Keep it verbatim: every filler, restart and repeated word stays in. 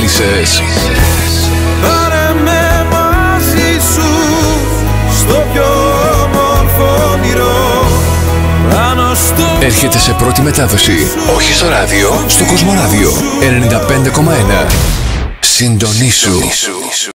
μίλησες. Πάρε με μαζί σου στο πιο όμορφο όνειρο, πάνω στο... Έρχεται σε πρώτη μετάδοση, όχι στο ράδιο, στο Κοσμοράδιο ενενήντα πέντε κόμμα ένα. Συντονίσου.